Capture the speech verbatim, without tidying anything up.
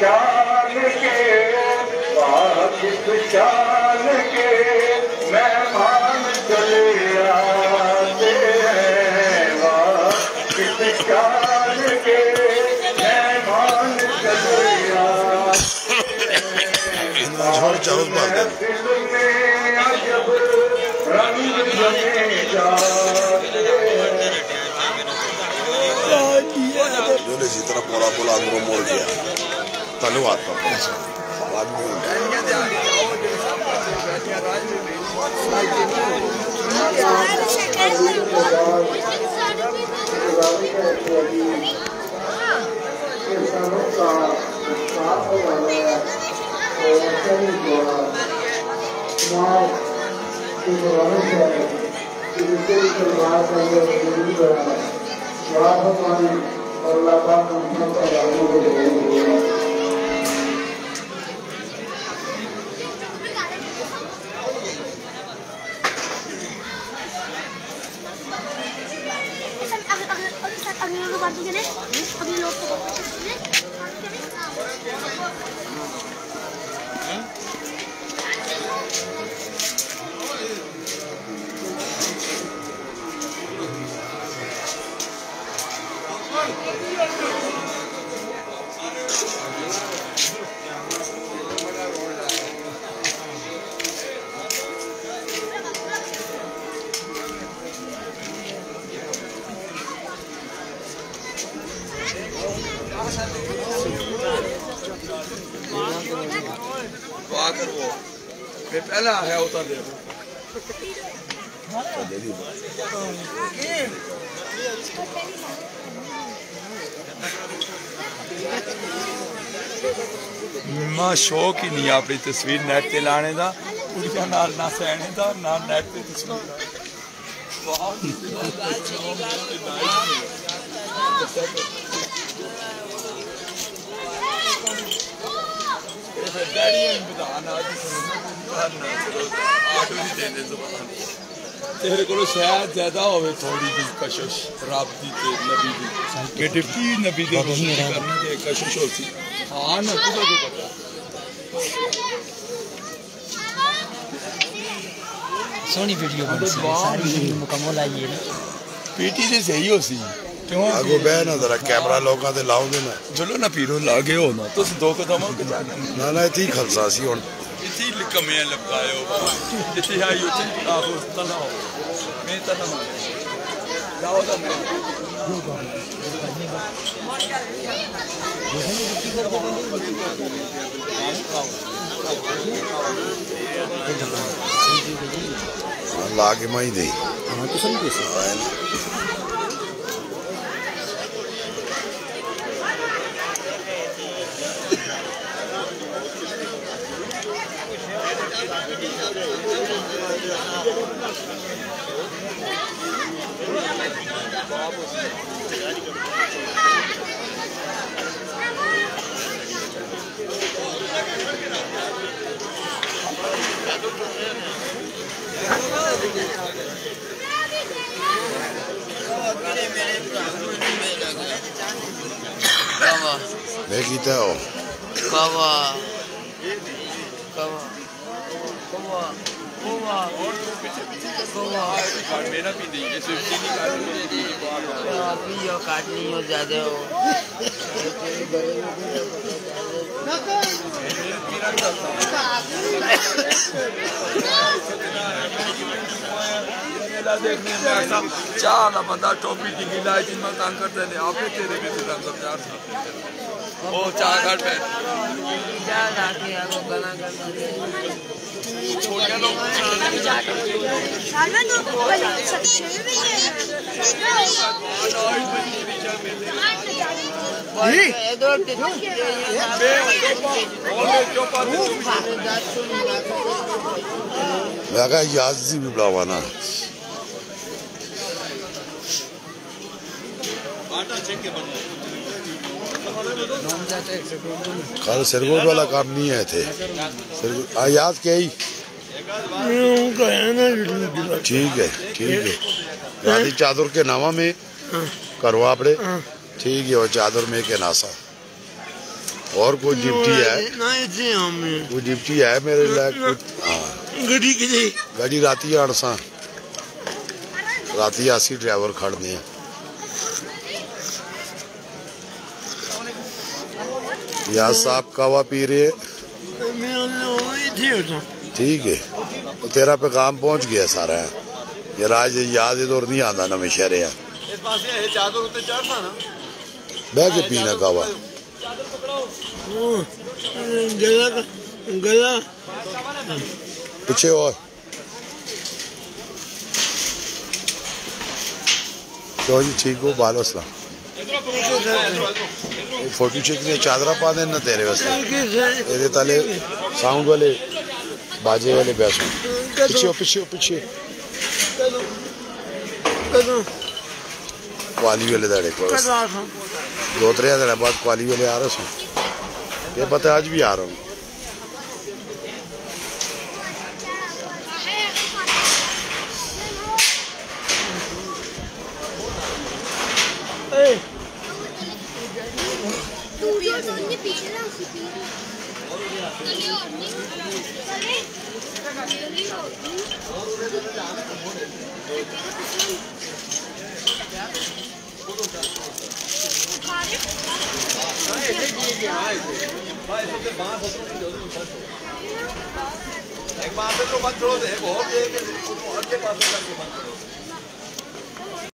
शान के वाकिफ शान के मेहमान चले आते हैं, वाकिफ शान के मेहमान चले आते हैं, दिल में अजब रंग जमे जाते हैं। इसी तरह बोला बोला अंदरों मोड़ दिया तलु आता और अल्लाह पाक हम सबका लागू को देंगे। अगले लोग बात करें, अगले लोग को आकर वो पहला है उतर दे मां शौक ही नहीं अपनी तस्वीर नेट ते लाने दा कुड़ियां नाल ना सहने दा ना नेट ते तस्वीर तेरे को शायद ज्यादा हो थोड़ी दी कशिश रब दी ते नबी दी के डिप्टी नबी दी करनी ते कशिश होती। हाँ ना तुझे को पता सोनी वीडियो बन सी सारी वीडियो मुकम्मल आई है पीटी से सही हो सी क्यों आगो बह ना जरा कैमरा लोगों ते लाओ दे ना चलो ना पीरो लागे हो ना तुम दो कदम के जाना ना ना इतनी खलसा सी हुन इतनी कमे लगायो इतनी हाई उतनी आहो तना हो मैं तना लाओ दा लागे माई दे हां तो सही कैसे मैं कीता हो कावा कावा कावा कावा और पीछे पीछे कावा कार्ड मेरा भी नहीं ये सिर्फ चीनी कार्ड मेरी दी बात अभी यो काटनी हो ज्यादा हो देखने में ऐसा चार ना बंदा टोपी की गिला जिनमें तंग करते हैं आपने तेरे भी से तंग करते हैं वो चार घर पे क्या लाके आपको गला करना छोटे लोग लगा याजी भी बुलावाना कल सिरगोट वाला काम नहीं है थे याद क्या ही ठीक है ठीक है राधी चादर के नामा में करवा पड़े ठीक है वो चादर में के नासा और कोई डिप्टी है ना इतने हमें कोई डिप्टी है मेरे लिए गड्डी की गाड़ी राती अड़सा राती आसी ड्राइवर खड़ने यार साहब कावा पी रहे ठीक है तो तेरा पैगाम पहुंच गया सारा ये राज याद इधर नहीं आता नवे शहर बह के पीना कावा गला गला पीछे और तो जी ठीक हो बाल असला फोटो खींचने चादरा पा देना तेरे वास्ते ये ताले साउंड वाले बाजे वाले बैसो पीछे हो पीछे हो पीछे क्वाली वाले दाड़े को दो त्रे दिन बाद क्वाली वाले आ रहे सो ये पता आज भी आ रहा हूँ एक बात तो मत छोड़ो दे बहुत